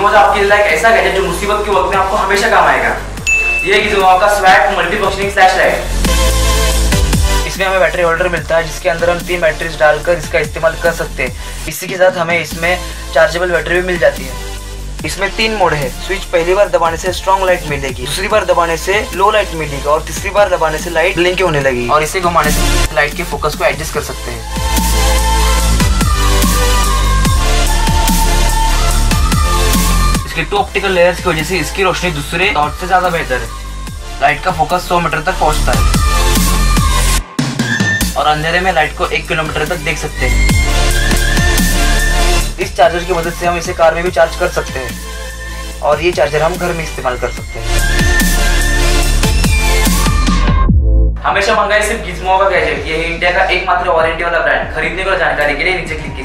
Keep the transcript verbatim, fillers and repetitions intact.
Gizmo आपके लिए एक ऐसा गैजेट जो मुसीबत के वक्त में आपको हमेशा काम आएगा। ये गिज़मो आपका swag multi functioning flash light. इसमें हमें बैटरी होल्डर मिलता है जिसके अंदर हम तीन बैटरीज डालकर इसका इस्तेमाल कर सकते हैं। इसी के साथ हमें इसमें चार्जेबल बैटरी भी मिल जाती है। इसमें तीन मोड है। स्विच पहली बार दबाने से स्ट्रॉन्ग लाइट मिलेगी, दूसरी बार दबाने से लो लाइट मिलेगी और तीसरी बार दबाने से लाइट ब्लिंक होने लगेगी। और इसे घुमाने से लाइट के फोकस को एडजस्ट कर सकते हैं। इसके टू ऑप्टिकल लेयर्स की वजह से इसकी रोशनी दूसरे टॉर्च से ज्यादा बेहतर है। लाइट का फोकस सौ मीटर तक पहुंचता है और अंधेरे में लाइट को एक किलोमीटर तक देख सकते हैं। इस चार्जर की मदद से हम इसे कार में भी चार्ज कर सकते हैं और ये चार्जर हम घर में इस्तेमाल कर सकते हैं। हमेशा मंगाए सिर्फ गिज़मो का गैजेट। ये है इंडिया का एकमात्र वारंटी वाला ब्रांड। खरीदने को जानकारी के लिए नीचे क्लिक